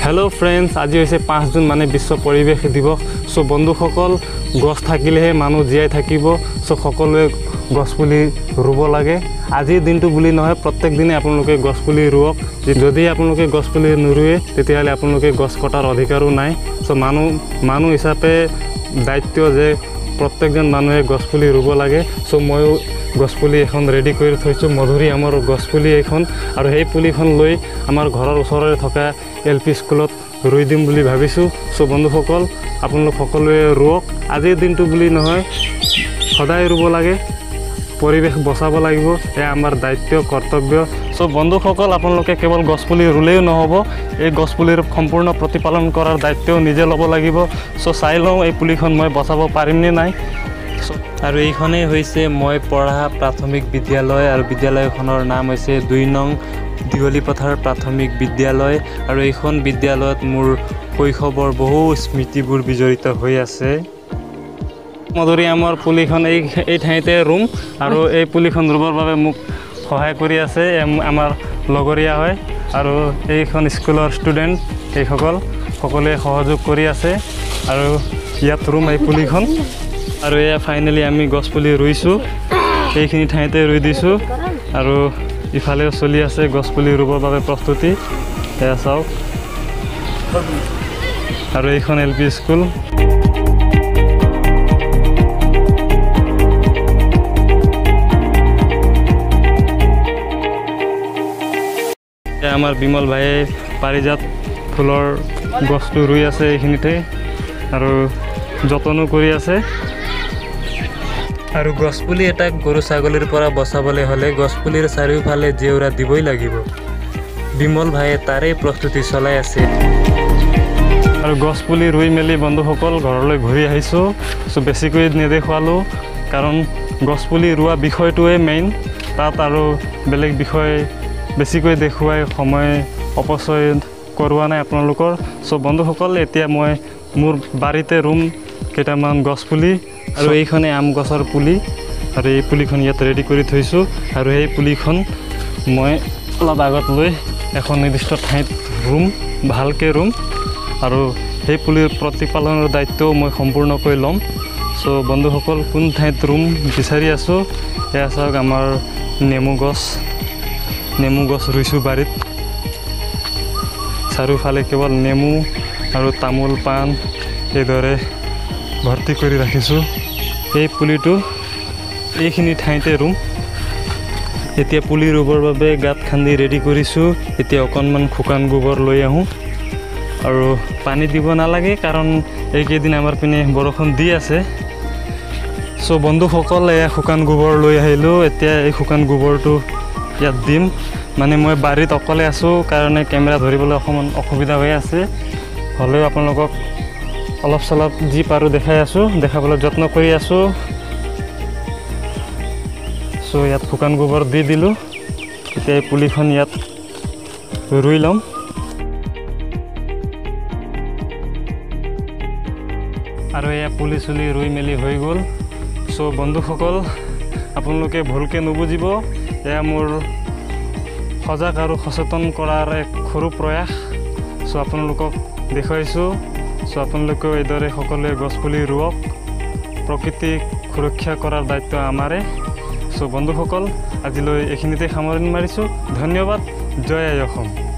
Hello friends, आज है 5 जून माने विश्व परिवेश दिवस। सो बंधुसकल गछ থাকিলেহে মানুহ জীয়াই থাকিব। सो সকলোৱে গছপুলি ৰুব লাগে। আজিৰ দিনটো বুলি নহয়, প্ৰত্যেক দিনে আপোনালোকে গছপুলি ৰুওক। যদি আপোনালোকে গছপুলি নুৰুৱে তেতিয়াহ'লে আপোনালোকে গছ কটাৰ অধিকাৰো নাই। সো মানুহ হিচাপে দায়িত্ব যে প্ৰত্যেকজন মানুহে গছপুলি ৰুব লাগে। সো ময়ো গছপুলি এখন ৰেডি কৰি থৈছোঁ, মধুৰি আমৰ গছপুলি এখন, আৰু সেই পুলিখন লৈ আমাৰ ঘৰৰ ওচৰৰে থকা LP স্কুলত ৰুই দিম বুলি ভাবিছোঁ। সো বন্ধুসকল, আপোনালোক সকলোৱে ৰুওক। আজিৰ দিনটো বুলি নহয়, সদায় ৰুব লাগে, পৰিৱেশ বচাব লাগিব, এয়া আমাৰ দায়িত্ব কৰ্তব্য। সো বন্ধুসকল, আপোনালোকে কেৱল গছপুলি ৰুলেও নহ'ব, এই গছপুলিৰ সম্পূৰ্ণ প্ৰতিপালন কৰাৰ দায়িত্বও নিজে ল'ব লাগিব। সো চাই লওঁ এই পুলিখন মই বচাব পাৰিমনে নাই। আৰু এইখনেই হৈছে মই পঢ়া প্ৰাথমিক বিদ্যালয়, আৰু বিদ্যালয়খনৰ নাম হৈছে 2 নং দীঘলীপথাৰ প্ৰাথমিক বিদ্যালয়। আৰু এইখন বিদ্যালয়ত মোৰ শৈশৱৰ বহু স্মৃতিবোৰ বিজড়িত হৈ আছে। মধুৰি আমৰ পুলিখন এই ঠাইতে ৰুম, আৰু এই পুলিখন ৰুবৰ বাবে মোক সহায় কৰি আছে আমাৰ লগৰীয়া হয়, আৰু এইখন স্কুলৰ ষ্টুডেণ্ট এইসকল সকলোৱে সহযোগ কৰি আছে, আৰু ইয়াত ৰুম এই পুলিখন। আৰু এয়া ফাইনেলি আমি গছপুলি ৰুইছোঁ, এইখিনি ঠাইতে ৰুই দিছোঁ, আৰু ইফালেও চলি আছে গছপুলি ৰুবৰ বাবে প্ৰস্তুতি। এয়া চাওক, আৰু এইখন LP স্কুল। এয়া আমাৰ বিমল ভাইয়ে পাৰিজাত ফুলৰ গছটো ৰুই আছে এইখিনিতে, আৰু যতনো কৰি আছে। আৰু গছপুলি এটাক গৰু ছাগলীৰ পৰা বচাবলৈ হ'লে গছপুলিৰ চাৰিওফালে জেওৰা দিবই লাগিব। বিমল ভাইয়ে তাৰেই প্ৰস্তুতি চলাই আছে। আৰু গছপুলি ৰুই মেলি বন্ধুসকল ঘৰলৈ ঘূৰি আহিছোঁ। চ' বেছিকৈ নেদেখুৱালোঁ, কাৰণ গছপুলি ৰোৱা বিষয়টোৱে মেইন, তাত আৰু বেলেগ বিষয় বেছিকৈ দেখুৱাই সময় অপচয় কৰোৱা নাই আপোনালোকৰ। চ' বন্ধুসকল, এতিয়া মই মোৰ বাৰীতে ৰুম কেইটামান গছপুলি, আৰু এইখনে আম গছৰ পুলি, আৰু এই পুলিখন ইয়াত ৰেডি কৰি থৈছোঁ। আৰু এই পুলিখন মই অলপ আগত লৈ এখন নিৰ্দিষ্ট ঠাইত ৰুম, ভালকৈ ৰুম, আৰু সেই পুলিৰ প্ৰতিপালনৰ দায়িত্বও মই সম্পূৰ্ণকৈ ল'ম। চ' বন্ধুসকল, কোন ঠাইত ৰুম বিচাৰি আছোঁ। এয়া চাওক, আমাৰ নেমু গছ ৰুইছোঁ বাৰীত। চাৰিওফালে কেৱল নেমু আৰু তামোল পাণ এইদৰে ভৰ্তি কৰি ৰাখিছোঁ। এই পুলিটো এইখিনি ঠাইতে ৰুম। এতিয়া পুলি ৰুবৰ বাবে গাঁত খান্দি ৰেডি কৰিছোঁ। এতিয়া অকণমান শুকান গোবৰ লৈ আহোঁ, আৰু পানী দিব নালাগে, কাৰণ এইকেইদিন আমাৰ পিনে বৰষুণ দি আছে। চ' বন্ধুসকল, এয়া শুকান গোবৰ লৈ আহিলোঁ। এতিয়া এই শুকান গোবৰটো ইয়াত দিম। মানে মই বাৰীত অকলে আছোঁ কাৰণে কেমেৰা ধৰিবলৈ অকণমান অসুবিধা হৈ আছে, হ'লেও আপোনালোকক অলপ চলপ যি পাৰোঁ দেখাই আছোঁ, দেখাবলৈ যত্ন কৰি আছোঁ। চ' ইয়াত শুকান গোবৰ দি দিলোঁ। এতিয়া এই পুলিখন ইয়াত ৰুই ল'ম। আৰু এয়া পুলি চুলি ৰুই মেলি হৈ গ'ল। চ' বন্ধুসকল, আপোনালোকে ভুলকৈ নুবুজিব, এয়া মোৰ সজাগ আৰু সচেতন কৰাৰ এক সৰু প্ৰয়াস। চ' আপোনালোকক দেখুৱাইছোঁ। চ' আপোনালোকেও এইদৰে সকলোৱে গছপুলি ৰুৱক। প্ৰকৃতিক সুৰক্ষা কৰাৰ দায়িত্ব আমাৰে। চ' বন্ধুসকল, আজিলৈ এইখিনিতে সামৰণি মাৰিছোঁ। ধন্যবাদ। জয় আই অসম।